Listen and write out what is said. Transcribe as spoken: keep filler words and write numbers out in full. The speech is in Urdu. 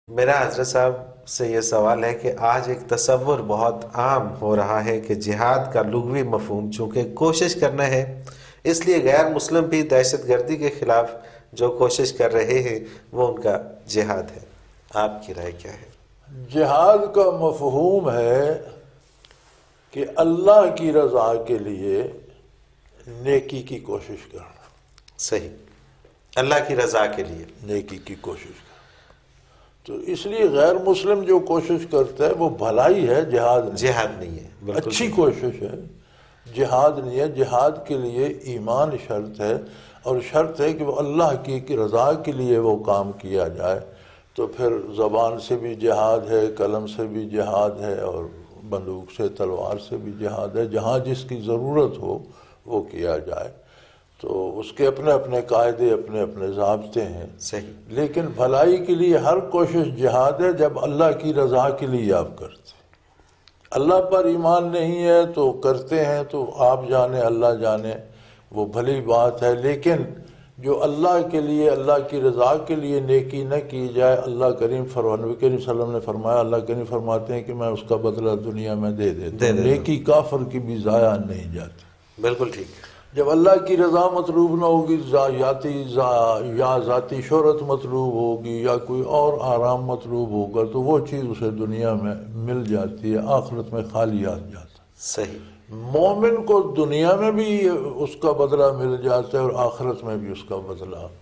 میرا حضرت صاحب سے یہ سوال ہے کہ آج ایک تصور بہت عام ہو رہا ہے کہ جہاد کا لغوی مفہوم چونکہ کوشش کرنا ہے، اس لیے غیر مسلم بھی دہشت گردی کے خلاف جو کوشش کر رہے ہیں وہ ان کا جہاد ہے۔ آپ کی رائے کیا ہے؟ جہاد کا مفہوم ہے کہ اللہ کی رضا کے لیے نیکی کی کوشش کرنا، صحیح، اللہ کی رضا کے لیے نیکی کی کوشش کرنا۔ تو اس لیے غیر مسلم جو کوشش کرتا ہے وہ بھلائی ہے، جہاد نہیں، جہاد نہیں ہے، بالکل اچھی صحیح۔ کوشش ہے، جہاد نہیں ہے۔ جہاد کے لیے ایمان شرط ہے، اور شرط ہے کہ وہ اللہ کی رضا کے لیے وہ کام کیا جائے۔ تو پھر زبان سے بھی جہاد ہے، قلم سے بھی جہاد ہے، اور بندوق سے، تلوار سے بھی جہاد ہے۔ جہاں جس کی ضرورت ہو وہ کیا جائے، تو اس کے اپنے اپنے قاعدے، اپنے اپنے ضابطے ہیں۔ صحیح، لیکن بھلائی کے لیے ہر کوشش جہاد ہے جب اللہ کی رضا کے لیے آپ کرتے ہیں۔ اللہ پر ایمان نہیں ہے تو کرتے ہیں تو آپ جانے، اللہ جانے، وہ بھلی بات ہے۔ لیکن جو اللہ کے لیے، اللہ کی رضا کے لیے نیکی نہ کی جائے، اللہ کریم فرمان نبی کریم صلی اللہ علیہ وسلم نے فرمایا، اللہ کریم فرماتے ہیں کہ میں اس کا بدلہ دنیا میں دے دیتا ہوں۔ نیکی کافر کی بھی ضائع نہیں جاتی۔ بالکل ٹھیک۔ جب اللہ کی رضا مطلوب نہ ہوگی، ذاتی یا ذاتی شہرت مطلوب ہوگی یا کوئی اور آرام مطلوب ہوگا، تو وہ چیز اسے دنیا میں مل جاتی ہے، آخرت میں خالی آ جاتا ہے۔ صحیح، مومن کو دنیا میں بھی اس کا بدلہ مل جاتا ہے اور آخرت میں بھی اس کا بدلہ